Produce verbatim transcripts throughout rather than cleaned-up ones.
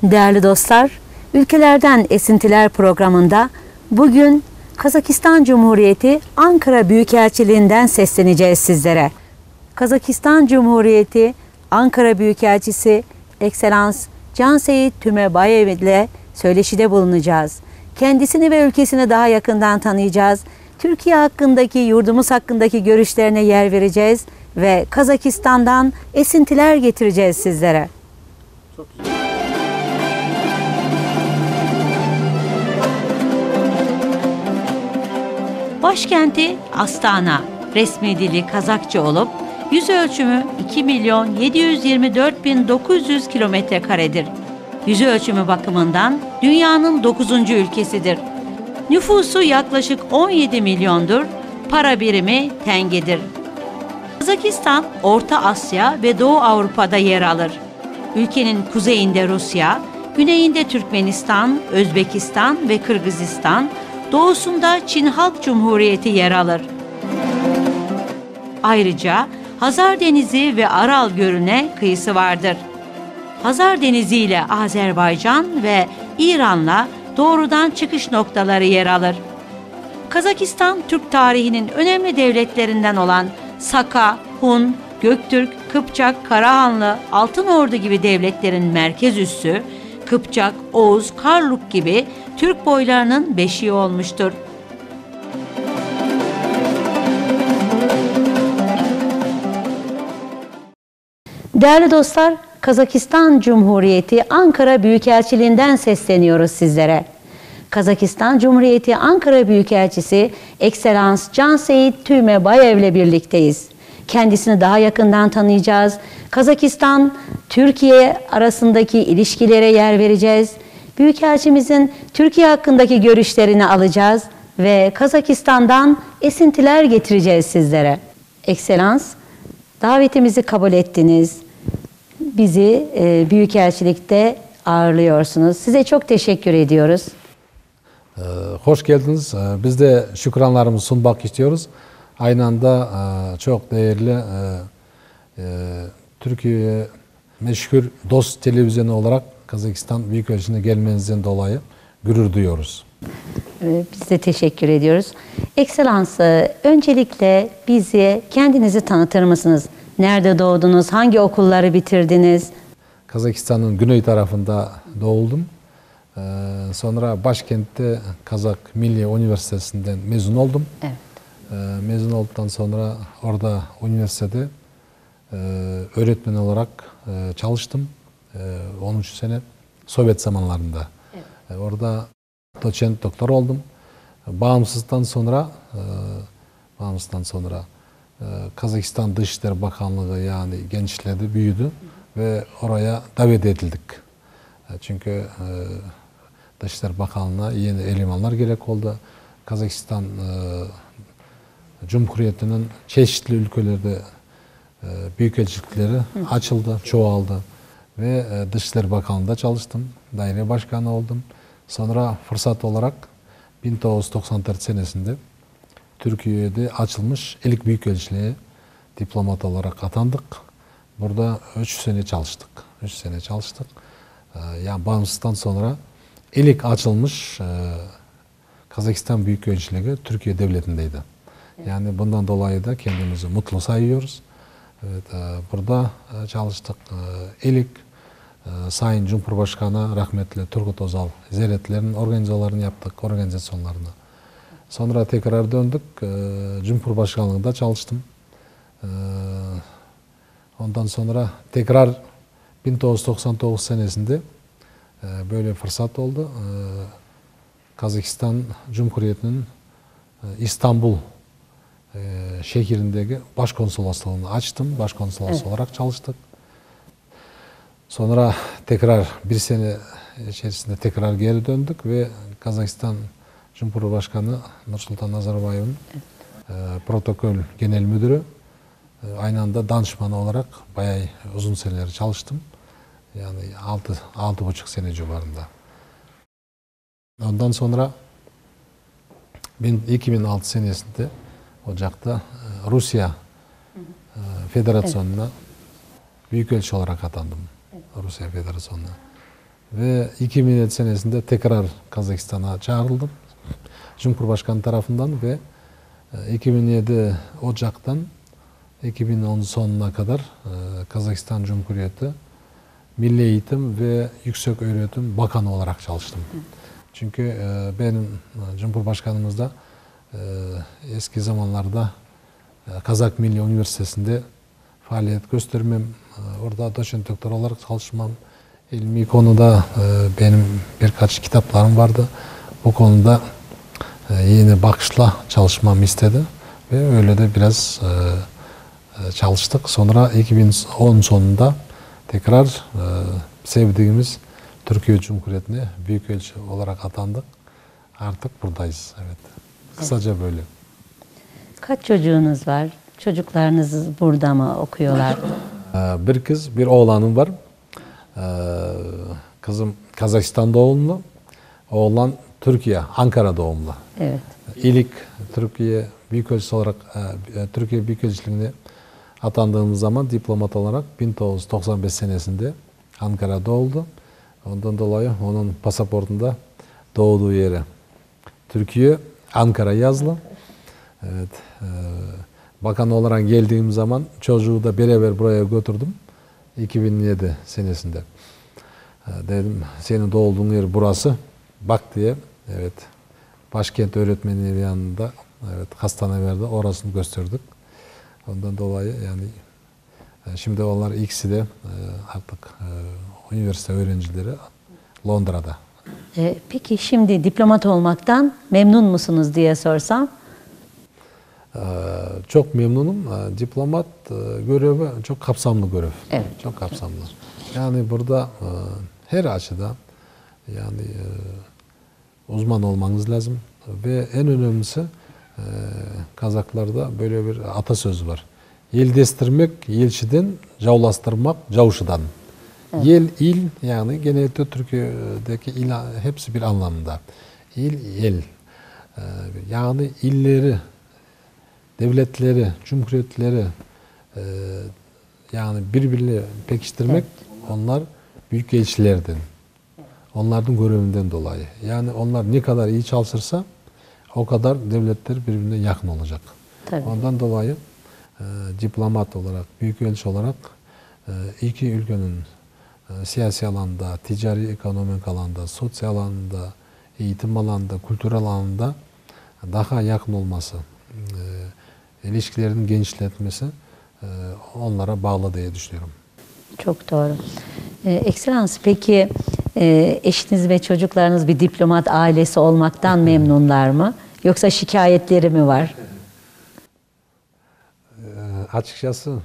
Değerli dostlar, Ülkelerden Esintiler programında bugün Kazakistan Cumhuriyeti Ankara Büyükelçiliğinden sesleneceğiz sizlere. Kazakistan Cumhuriyeti Ankara Büyükelçisi Ekselans Canseyit Tümebayev ile söyleşide bulunacağız. Kendisini ve ülkesini daha yakından tanıyacağız. Türkiye hakkındaki, yurdumuz hakkındaki görüşlerine yer vereceğiz ve Kazakistan'dan esintiler getireceğiz sizlere. Çok güzel. Başkenti Astana, resmi dili Kazakça olup yüz ölçümü iki milyon yedi yüz yirmi dört bin dokuz yüz kilometre karedir. Yüz ölçümü bakımından dünyanın dokuzuncu ülkesidir. Nüfusu yaklaşık on yedi milyondur, para birimi tengedir. Kazakistan, Orta Asya ve Doğu Avrupa'da yer alır. Ülkenin kuzeyinde Rusya, güneyinde Türkmenistan, Özbekistan ve Kırgızistan, doğusunda Çin Halk Cumhuriyeti yer alır. Ayrıca Hazar Denizi ve Aral Gölü'ne kıyısı vardır. Hazar Denizi ile Azerbaycan ve İran'la doğrudan çıkış noktaları yer alır. Kazakistan, Türk tarihinin önemli devletlerinden olan Saka, Hun, Göktürk, Kıpçak, Karahanlı, Altınordu gibi devletlerin merkez üssü, Kıpçak, Oğuz, Karluk gibi Türk boylarının beşiği olmuştur. Değerli dostlar, Kazakistan Cumhuriyeti Ankara Büyükelçiliğinden sesleniyoruz sizlere. Kazakistan Cumhuriyeti Ankara Büyükelçisi Ekselans Canseyit Tümebayev ile birlikteyiz. Kendisini daha yakından tanıyacağız. Kazakistan, Türkiye arasındaki ilişkilere yer vereceğiz. Büyükelçimizin Türkiye hakkındaki görüşlerini alacağız ve Kazakistan'dan esintiler getireceğiz sizlere. Ekselans, davetimizi kabul ettiniz. Bizi e, Büyükelçilikte ağırlıyorsunuz. Size çok teşekkür ediyoruz. Ee, hoş geldiniz. Ee, biz de şükranlarımızı sunmak istiyoruz. Aynı anda e, çok değerli e, e, Türkiye meşhur Dost Televizyonu olarak Kazakistan Büyükelçiliğine gelmenizden dolayı gurur duyuyoruz. Biz de teşekkür ediyoruz. Ekselans, öncelikle bizi, kendinizi tanıtır mısınız? Nerede doğdunuz? Hangi okulları bitirdiniz? Kazakistan'ın güney tarafında doğuldum. Ee, sonra başkentte Kazak Milli Üniversitesi'nden mezun oldum. Evet. Ee, mezun olduktan sonra orada üniversitede e, öğretmen olarak e, çalıştım. E, on üç sene Sovyet zamanlarında. Evet. E, orada doçent doktor oldum. Bağımsızdan sonra e, bağımsızdan sonra e, Kazakistan Dışişleri Bakanlığı yani genişledi, büyüdü. Hı. Ve oraya davet edildik. E, çünkü e, Dışişleri Bakanlığı'na yeni elemanlar gerek oldu. Kazakistan e, Cumhuriyeti'nin çeşitli ülkelerde e, büyükelçilikleri Hı. açıldı, çoğaldı. Ve e, Dışişleri Bakanlığı'nda çalıştım. Daire başkanı oldum. Sonra fırsat olarak bin dokuz yüz doksan dört senesinde Türkiye'de açılmış ilk büyükelçiliğe diplomat olarak atandık. Burada üç sene çalıştık. üç sene çalıştık. E, yani bağımsızdan sonra ilk açılmış e, Kazakistan Büyükelçiliği Türkiye Devleti'ndeydi. Evet. Yani bundan dolayı da kendimizi mutlu sayıyoruz. Evet, e, burada e, çalıştık. E, ilk e, Sayın Cumhurbaşkanı rahmetli Turgut Özal ziyaretlerinin organizasyonlarını yaptık, organizasyonlarını. Sonra tekrar döndük. E, Cumhurbaşkanlığında çalıştım. E, ondan sonra tekrar bin dokuz yüz doksan dokuz senesinde e, böyle fırsat oldu. E, Kazakistan Cumhuriyeti'nin e, İstanbul e, şehrindeki başkonsoloslığını açtım. Başkonsolos evet. olarak çalıştık. Sonra tekrar bir sene içerisinde tekrar geri döndük ve Kazakistan Cumhurbaşkanı Nursultan Nazarbayev'in evet. e, protokol genel müdürü e, aynı anda danışmanı olarak bayağı uzun seneler çalıştım. Yani altı altı buçuk sene civarında. Ondan sonra iki bin altı senesinde Ocak'ta Rusya e, Federasyonu'na evet. büyükelçi olarak atandım. Evet. Rusya Federasyonu'na. Ve iki bin yedi senesinde tekrar Kazakistan'a çağrıldım. Cumhurbaşkanı tarafından ve iki bin yedi Ocak'tan iki bin on sonuna kadar Kazakistan Cumhuriyeti Milli Eğitim ve Yüksek Öğretim Bakanı olarak çalıştım. Hı. Çünkü benim Cumhurbaşkanımız da eski zamanlarda Kazak Milli Üniversitesi'nde faaliyet göstermem, orada doçent doktor olarak çalışmam, ilmi konuda benim birkaç kitaplarım vardı. Bu konuda yeni bakışla çalışmamı istedi ve öyle de biraz çalıştık. Sonra iki bin on sonunda tekrar sevdiğimiz Türkiye Cumhuriyeti'ne büyükelçi olarak atandık. Artık buradayız. Evet. Kısaca böyle. Kaç çocuğunuz var? Çocuklarınız burada mı okuyorlar? Bir kız, bir oğlanım var. Kızım Kazakistan doğumlu. Oğlan Türkiye, Ankara doğumlu. Evet. İlk Türkiye Büyükelçisi olarak Türkiye Büyükelçiliğine atandığımız zaman diplomat olarak bin dokuz yüz doksan beş senesinde Ankara'da oldu. Ondan dolayı onun pasaportunda doğduğu yeri Türkiye, Ankara yazılı. Evet. E, bakan olarak geldiğim zaman çocuğu da beraber buraya götürdüm. iki bin yedi senesinde. E, dedim senin doğduğun yer burası. Bak diye. Evet. Başkent öğretmeninin yanında evet hastane verdi. Orasını gösterdik. Ondan dolayı yani şimdi onlar ikisi de artık üniversite öğrencileri Londra'da. E, peki şimdi diplomat olmaktan memnun musunuz diye sorsam? Ee, çok memnunum. Diplomat görevi çok kapsamlı görev. Evet. Çok kapsamlı. Yani burada her açıdan yani uzman olmanız lazım ve en önemlisi Kazaklarda böyle bir atasözü var. Yel destirmek yelçiden, cavlastırmak cavşıdan. Evet. Yel, il yani genellikle Türkiye'deki il hepsi bir anlamda. İl, yel. Yani illeri, devletleri, cumhuriyetleri yani birbirine pekiştirmek evet. Onlar büyük elçilerden. Onların görevinden dolayı. Yani onlar ne kadar iyi çalışırsa o kadar devletler birbirine yakın olacak. Tabii. Ondan dolayı e, diplomat olarak, büyükelçi olarak e, iki ülkenin e, siyasi alanda, ticari ekonomik alanda, sosyal alanda, eğitim alanda, kültürel alanda daha yakın olması, e, ilişkilerin genişletmesi e, onlara bağlı diye düşünüyorum. Çok doğru. Ee, Ekselans, peki e, eşiniz ve çocuklarınız bir diplomat ailesi olmaktan memnunlar mı? Yoksa şikayetleri mi var? E, açıkçası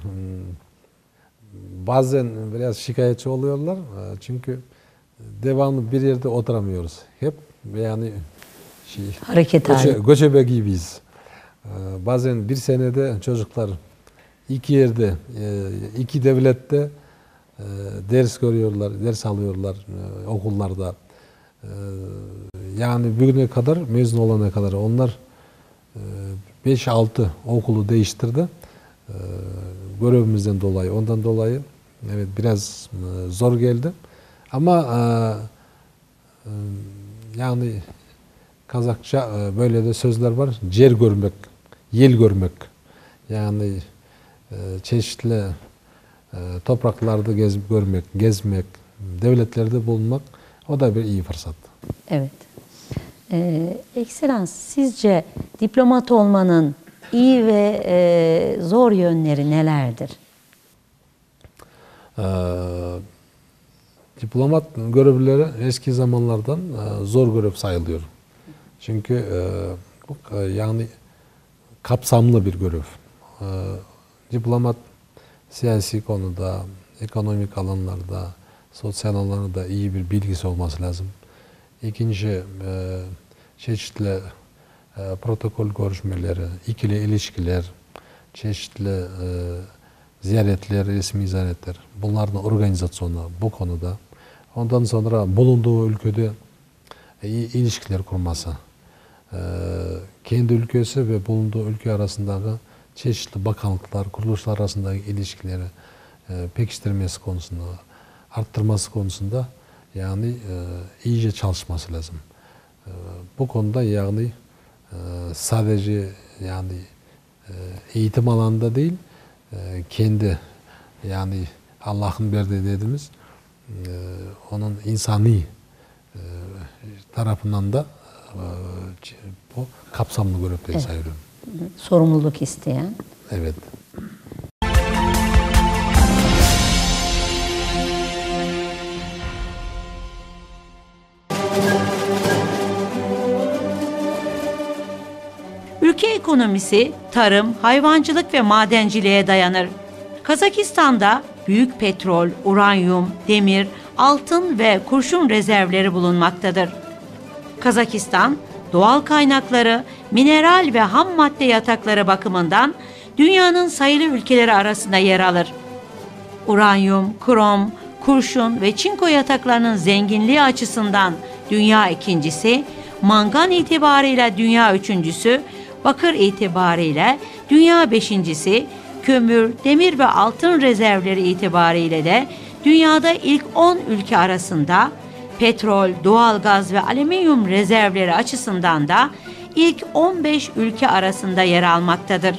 bazen biraz şikayetçi oluyorlar. Çünkü devamlı bir yerde oturamıyoruz. Hep yani şey, hareket göçe, hali. Göçebe gibiyiz. E, bazen bir senede çocuklar iki yerde, iki devlette ders görüyorlar, ders alıyorlar okullarda. Yani bugüne kadar, mezun olana kadar onlar beş altı okulu değiştirdi. Görevimizden dolayı, ondan dolayı evet biraz zor geldi. Ama yani Kazakça böyle de sözler var. Cer görmek, yel görmek. Yani çeşitli topraklarda gezip görmek, gezmek, devletlerde bulunmak o da bir iyi fırsat. Evet. Ee, Ekselans, sizce diplomat olmanın iyi ve e, zor yönleri nelerdir? Ee, diplomat görevlileri eski zamanlardan e, zor görev sayılıyor. Çünkü e, yani kapsamlı bir görev. E, diplomat siyasi konuda, ekonomik alanlarda, sosyal alanlarda iyi bir bilgisi olması lazım. İkinci, e, çeşitli e, protokol görüşmeleri, ikili ilişkiler, çeşitli e, ziyaretler, resmi ziyaretler, bunların organizasyonu bu konuda. Ondan sonra bulunduğu ülkede e, iyi ilişkiler kurması, e, kendi ülkesi ve bulunduğu ülke arasındaki çeşitli bakanlıklar, kuruluşlar arasındaki ilişkileri e, pekiştirmesi konusunda, arttırması konusunda yani e, iyice çalışması lazım. E, bu konuda yani e, sadece yani e, eğitim alanında değil, e, kendi yani Allah'ın verdiği dediğimiz e, onun insani e, tarafından da e, bu kapsamlı görüp diye sayıyorum. Sorumluluk isteyen. Evet. Ülke ekonomisi tarım, hayvancılık ve madenciliğe dayanır. Kazakistan'da büyük petrol, uranyum, demir, altın ve kurşun rezervleri bulunmaktadır. Kazakistan, doğal kaynakları, mineral ve ham madde yatakları bakımından dünyanın sayılı ülkeleri arasında yer alır. Uranyum, krom, kurşun ve çinko yataklarının zenginliği açısından dünya ikincisi, mangan itibarıyla dünya üçüncüsü, bakır itibarıyla dünya beşincisi, kömür, demir ve altın rezervleri itibariyle de dünyada ilk on ülke arasında, petrol, doğalgaz ve alüminyum rezervleri açısından da ilk on beş ülke arasında yer almaktadır.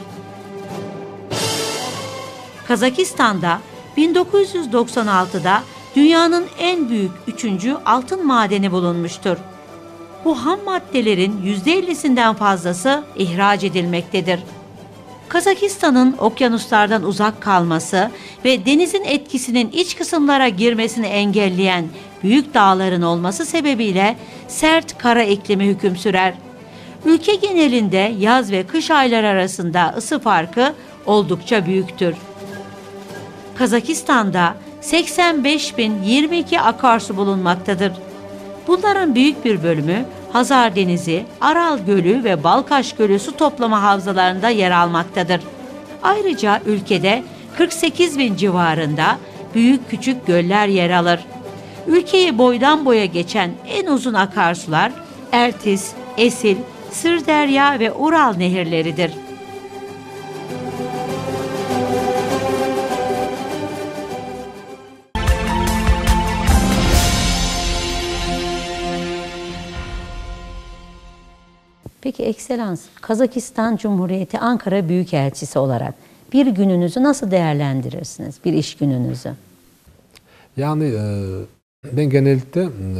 Kazakistan'da bin dokuz yüz doksan altıda dünyanın en büyük üçüncü altın madeni bulunmuştur. Bu ham maddelerin yüzde ellisinden fazlası ihraç edilmektedir. Kazakistan'ın okyanuslardan uzak kalması ve denizin etkisinin iç kısımlara girmesini engelleyen büyük dağların olması sebebiyle sert kara iklimi hüküm sürer. Ülke genelinde yaz ve kış ayları arasında ısı farkı oldukça büyüktür. Kazakistan'da seksen beş bin yirmi iki akarsu bulunmaktadır. Bunların büyük bir bölümü Hazar Denizi, Aral Gölü ve Balkaş Gölü su toplama havzalarında yer almaktadır. Ayrıca ülkede kırk sekiz bin civarında büyük küçük göller yer alır. Ülkeyi boydan boya geçen en uzun akarsular Ertis, Esil, Sırderya ve Ural nehirleridir. Peki Ekselans, Kazakistan Cumhuriyeti Ankara Büyükelçisi olarak bir gününüzü nasıl değerlendirirsiniz, bir iş gününüzü? Yani e, ben genellikle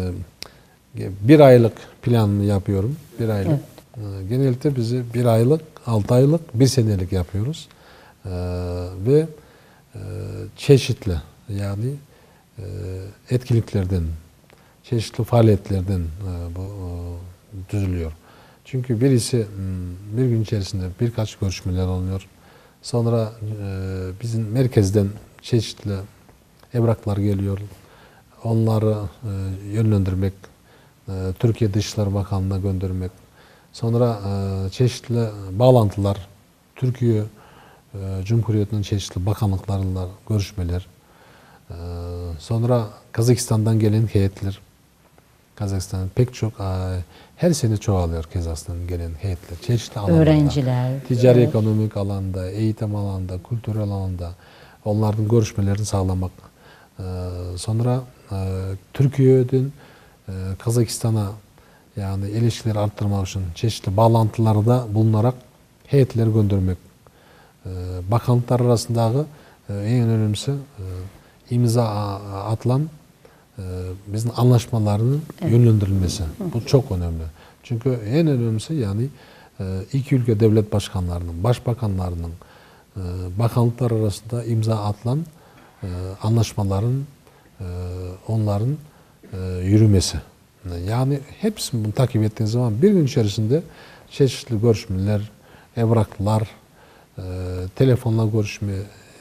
e, bir aylık planını yapıyorum. Bir aylık. Evet. E, genellikle bizi bir aylık, altı aylık, bir senelik yapıyoruz. E, ve e, çeşitli yani e, etkinliklerden, çeşitli faaliyetlerden e, bu e, düzülüyor. Çünkü birisi bir gün içerisinde birkaç görüşmeler oluyor. Sonra e, bizim merkezden çeşitli evraklar geliyor. Onları e, yönlendirmek, e, Türkiye Dışişleri Bakanlığı'na göndermek. Sonra e, çeşitli bağlantılar, Türkiye e, Cumhuriyeti'nin çeşitli bakanlıklarıyla görüşmeler. E, sonra Kazakistan'dan gelen heyetler. Kazakistan'ın pek çok her sene çoğalıyor Kazakistan'ın gelen heyetler. Çeşitli alanlarda. Öğrenciler. Ticari evet. Ekonomik alanda, eğitim alanda, kültürel alanda onların görüşmelerini sağlamak. Sonra Türkiye'den Kazakistan'a yani ilişkileri arttırmak için çeşitli bağlantılarda bulunarak heyetleri göndermek. Bakanlıklar arasındaki en önemlisi imza atılan bizim anlaşmalarının evet. yönlendirilmesi. Bu çok önemli. Çünkü en önemlisi yani iki ülke devlet başkanlarının, başbakanlarının bakanlıklar arasında imza atılan anlaşmaların onların yürümesi. Yani hepsini bunu takip ettiğiniz zaman bir gün içerisinde çeşitli görüşmeler, evraklar, telefonla görüşme,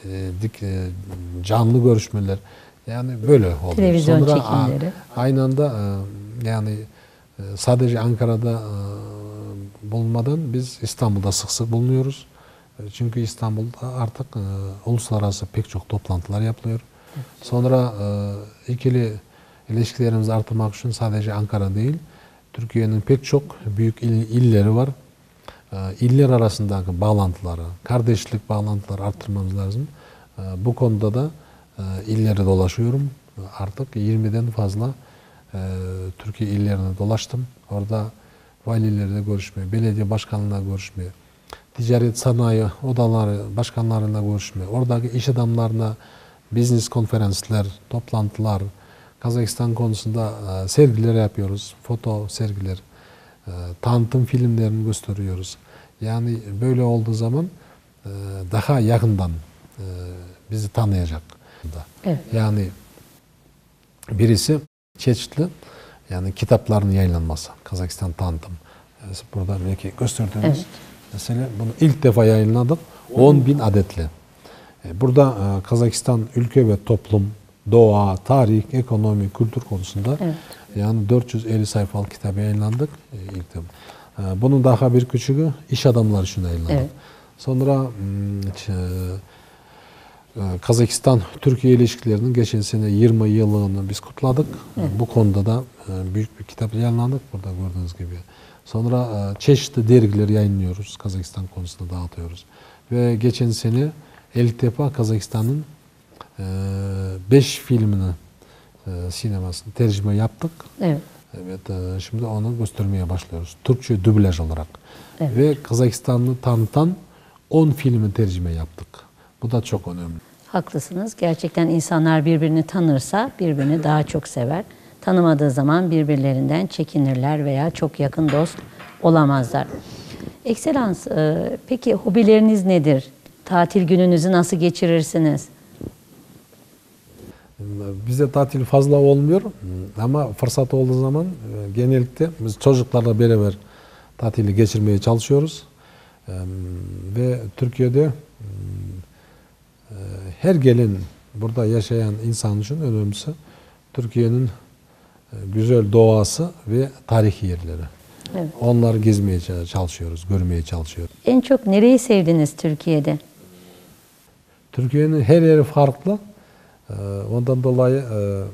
canlı görüşmeler yani böyle oldu. Televizyon Sonra çekimleri. Aynı anda yani sadece Ankara'da bulunmadan biz İstanbul'da sık sık bulunuyoruz. Çünkü İstanbul'da artık uluslararası pek çok toplantılar yapılıyor. Sonra ikili ilişkilerimizi artırmak için sadece Ankara değil, Türkiye'nin pek çok büyük il, illeri var. İller arasındaki bağlantıları, kardeşlik bağlantıları arttırmamız lazım. Bu konuda da illeri dolaşıyorum. Artık yirmiden fazla e, Türkiye illerine dolaştım. Orada valilerle görüşmeye, belediye başkanlarıyla görüşmeye, ticaret sanayi odaları başkanlarıyla görüşmeye, oradaki iş adamlarına business konferanslar, toplantılar, Kazakistan konusunda e, sergiler yapıyoruz, foto sergiler, e, tanıtım filmlerini gösteriyoruz. Yani böyle olduğu zaman e, daha yakından e, bizi tanıyacak. Evet. Yani birisi çeşitli yani kitapların yayınlanması, Kazakistan tanıtım. Yani burada belki gösterdiğimiz Evet. mesela bunu ilk defa yayınladık, on bin adetli. Burada Kazakistan ülke ve toplum, doğa, tarih, ekonomi, kültür konusunda Evet. yani dört yüz elli sayfalık kitap yayınlandık ilk defa. Bunun daha bir küçüğü iş adamları için yayınlandık. Evet. Sonra Kazakistan-Türkiye ilişkilerinin geçen sene yirmi yılını biz kutladık. Evet. Bu konuda da büyük bir kitap yayınlandık burada gördüğünüz gibi. Sonra çeşitli dergileri yayınlıyoruz. Kazakistan konusunda dağıtıyoruz. Ve geçen sene ilk defa Kazakistan'ın beş filmini sinemasını tercüme yaptık. Evet. Evet, şimdi onu göstermeye başlıyoruz. Türkçe dublaj olarak. Evet. Ve Kazakistan'ı tanıtan on filmi tercüme yaptık. Bu da çok önemli. Haklısınız. Gerçekten insanlar birbirini tanırsa birbirini daha çok sever. Tanımadığı zaman birbirlerinden çekinirler veya çok yakın dost olamazlar. Ekselans, peki hobileriniz nedir? Tatil gününüzü nasıl geçirirsiniz? Bize tatil fazla olmuyor ama fırsat olduğu zaman genellikle biz çocuklarla beraber tatili geçirmeye çalışıyoruz. Ve Türkiye'de her gelen burada yaşayan insan için önemlisi Türkiye'nin güzel doğası ve tarihi yerleri. Evet. Onları gezmeye çalışıyoruz, görmeye çalışıyoruz. En çok nereyi sevdiniz Türkiye'de? Türkiye'nin her yeri farklı. Ondan dolayı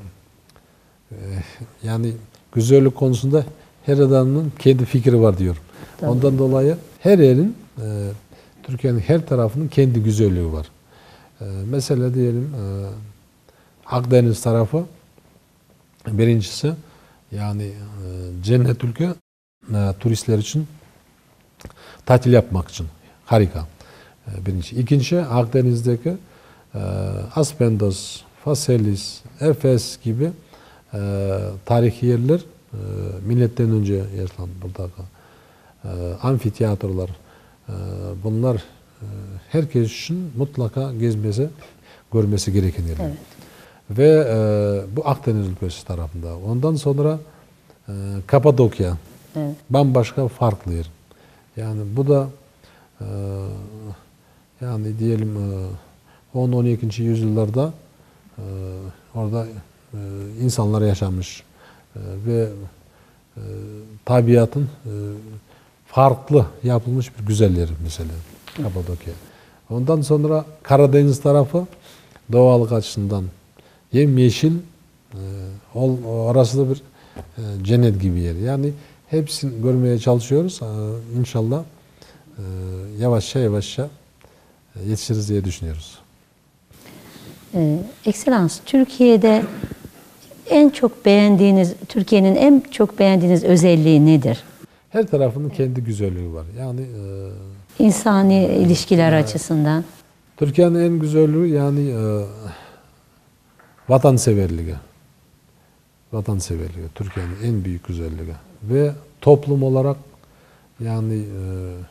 yani güzellik konusunda her adamın kendi fikri var diyorum. Tabii. Ondan dolayı her yerin, Türkiye'nin her tarafının kendi güzelliği var. Mesela diyelim Akdeniz tarafı birincisi yani cennet ülke turistler için tatil yapmak için harika. Birinci. İkinci Akdeniz'deki Aspendos, Faselis, Efes gibi tarihi yerler milletten önce yaşanan buradaki amfiteyatrolar bunlar herkes için mutlaka gezmesi, görmesi gereken yerler. Evet. Ve e, bu Akdeniz ülkesi tarafında. Ondan sonra e, Kapadokya. Evet. Bambaşka farklı yer. Yani bu da e, yani diyelim on on ikinci yüzyıllarda e, orada e, insanlar yaşamış e, ve e, tabiatın e, farklı yapılmış bir güzel yer mesela Kapadokya. Ondan sonra Karadeniz tarafı doğallık açısından yemyeşil, e, orası da bir e, cennet gibi yer. Yani hepsini görmeye çalışıyoruz. E, İnşallah e, yavaşça yavaşça yetişiriz diye düşünüyoruz. Ee, Ekselans, Türkiye'de en çok beğendiğiniz, Türkiye'nin en çok beğendiğiniz özelliği nedir? Her tarafının kendi güzelliği var. Yani e, insani e, ilişkiler e, açısından. Türkiye'nin en güzelliği yani e, vatanseverliği. Vatanseverliği. Türkiye'nin en büyük güzelliği. Ve toplum olarak yani e,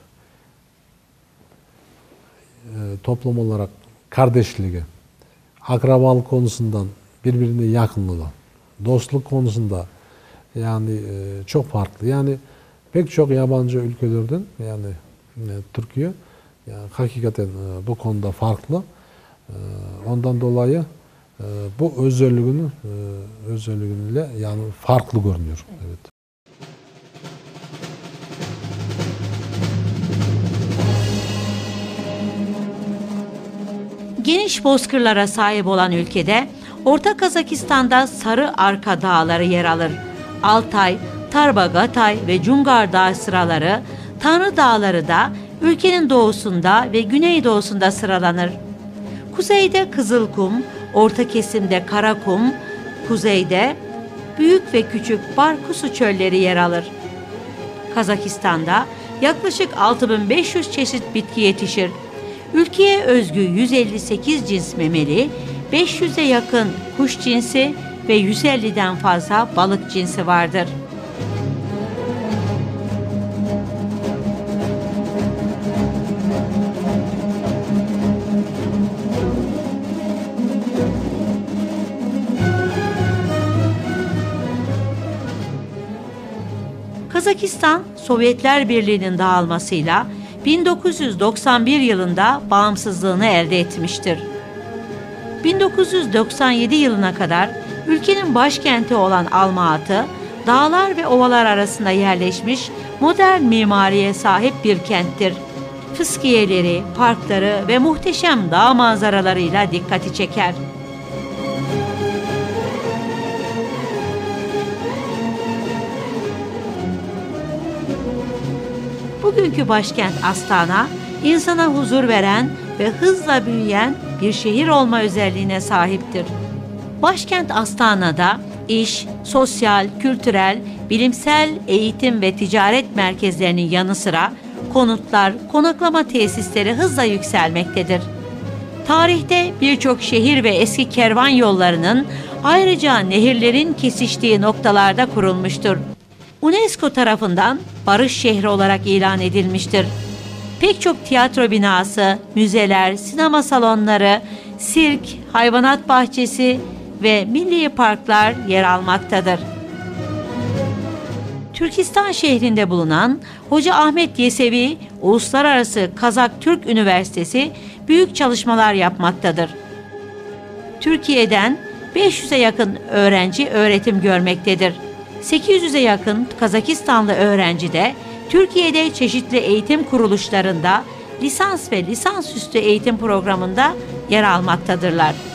e, toplum olarak kardeşliği, akrabalık konusundan birbirine yakınlığı, dostluk konusunda yani e, çok farklı. Yani pek çok yabancı ülkelerden yani e, Türkiye yani hakikaten e, bu konuda farklı. E, ondan dolayı e, bu özelliğini e, özelliğiyle yani farklı görünüyor. Evet. Geniş bozkırlara sahip olan ülkede Orta Kazakistan'da Sarı Arka Dağları yer alır. Altay, Tarbagatay ve Cungar Dağı sıraları, Tanrı Dağları da ülkenin doğusunda ve güneydoğusunda sıralanır. Kuzeyde Kızılkum, orta kesimde Karakum, kuzeyde büyük ve küçük Barkusu çölleri yer alır. Kazakistan'da yaklaşık altı bin beş yüz çeşit bitki yetişir. Ülkeye özgü yüz elli sekiz cins memeli, beş yüze yakın kuş cinsi ve yüz elliden fazla balık cinsi vardır. Kazakistan, Sovyetler Birliği'nin dağılmasıyla bin dokuz yüz doksan bir yılında bağımsızlığını elde etmiştir. bin dokuz yüz doksan yedi yılına kadar ülkenin başkenti olan Almaatı, dağlar ve ovalar arasında yerleşmiş modern mimariye sahip bir kenttir. Fıskiyeleri, parkları ve muhteşem dağ manzaralarıyla dikkati çeker. Bugünkü başkent Astana, insana huzur veren ve hızla büyüyen bir şehir olma özelliğine sahiptir. Başkent Astana'da iş, sosyal, kültürel, bilimsel, eğitim ve ticaret merkezlerinin yanı sıra konutlar, konaklama tesisleri hızla yükselmektedir. Tarihte birçok şehir ve eski kervan yollarının, ayrıca nehirlerin kesiştiği noktalarda kurulmuştur. UNESCO tarafından barış şehri olarak ilan edilmiştir. Pek çok tiyatro binası, müzeler, sinema salonları, sirk, hayvanat bahçesi ve milli parklar yer almaktadır. Türkistan şehrinde bulunan Hoca Ahmet Yesevi Uluslararası Kazak-Türk Üniversitesi büyük çalışmalar yapmaktadır. Türkiye'den beş yüze yakın öğrenci öğretim görmektedir. sekiz yüze yakın Kazakistanlı öğrenci de Türkiye'de çeşitli eğitim kuruluşlarında lisans ve lisansüstü eğitim programında yer almaktadırlar.